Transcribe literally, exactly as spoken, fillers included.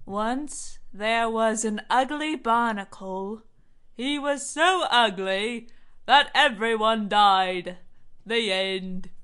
Once there was an ugly barnacle. He was so ugly that everyone died. The end.